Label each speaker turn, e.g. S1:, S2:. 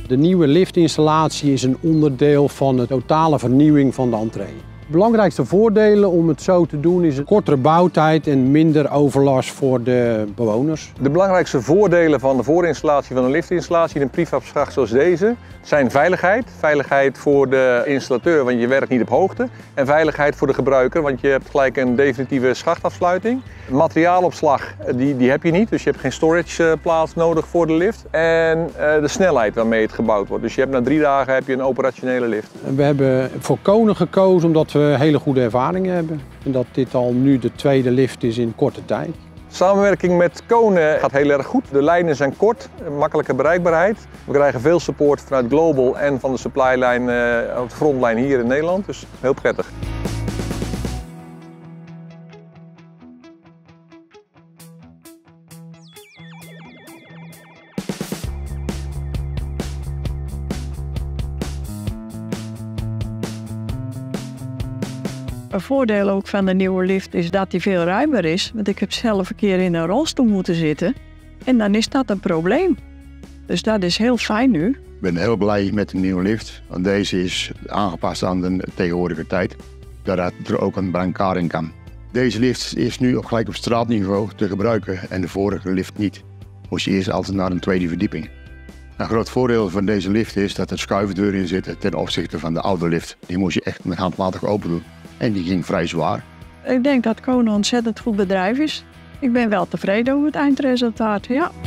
S1: De nieuwe liftinstallatie is een onderdeel van de totale vernieuwing van de entree. De belangrijkste voordelen om het zo te doen is een kortere bouwtijd en minder overlast voor de bewoners.
S2: De belangrijkste voordelen van de voorinstallatie van een liftinstallatie in een prefabschacht zoals deze zijn veiligheid. Veiligheid voor de installateur, want je werkt niet op hoogte. En veiligheid voor de gebruiker, want je hebt gelijk een definitieve schachtafsluiting. Materiaalopslag die heb je niet, dus je hebt geen storageplaats nodig voor de lift. En de snelheid waarmee het gebouwd wordt. Dus je hebt na 3 dagen heb je een operationele lift.
S1: We hebben voor Kone gekozen omdat we hele goede ervaringen hebben. En dat dit al nu de tweede lift is in korte tijd.
S2: Samenwerking met Kone gaat heel erg goed. De lijnen zijn kort, makkelijke bereikbaarheid. We krijgen veel support vanuit Global en van de supply-lijn op de frontlijn hier in Nederland. Dus heel prettig.
S3: Een voordeel ook van de nieuwe lift is dat die veel ruimer is. Want ik heb zelf een keer in een rolstoel moeten zitten. En dan is dat een probleem. Dus dat is heel fijn nu.
S4: Ik ben heel blij met de nieuwe lift. Want deze is aangepast aan de tegenwoordige tijd. Zodat er ook een brancard in kan. Deze lift is nu gelijk op straatniveau te gebruiken. En de vorige lift niet. Moest je eerst altijd naar een tweede verdieping. Een groot voordeel van deze lift is dat er schuifdeuren in zitten ten opzichte van de oude lift. Die moest je echt met handmatig open doen. En die ging vrij zwaar.
S3: Ik denk dat Kone een ontzettend goed bedrijf is. Ik ben wel tevreden over het eindresultaat, ja.